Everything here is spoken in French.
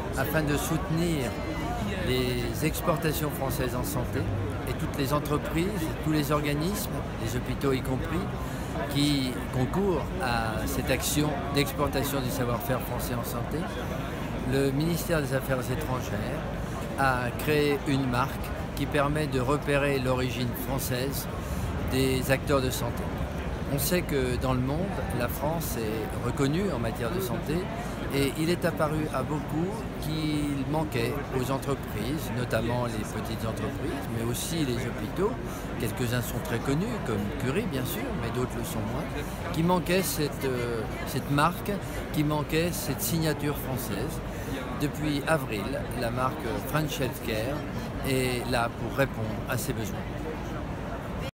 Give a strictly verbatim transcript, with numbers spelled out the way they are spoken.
afin de soutenir les exportations françaises en santé et toutes les entreprises, tous les organismes, les hôpitaux y compris, qui concourent à cette action d'exportation du savoir-faire français en santé. Le ministère des Affaires étrangères a créé une marque qui permet de repérer l'origine française des acteurs de santé. On sait que dans le monde, la France est reconnue en matière de santé et il est apparu à beaucoup qu'il manquait aux entreprises, notamment les petites entreprises, mais aussi les hôpitaux, quelques-uns sont très connus, comme Curie bien sûr, mais d'autres le sont moins, qui manquait cette, euh, cette marque, qui manquait cette signature française. Depuis avril, la marque French Healthcare est là pour répondre à ces besoins.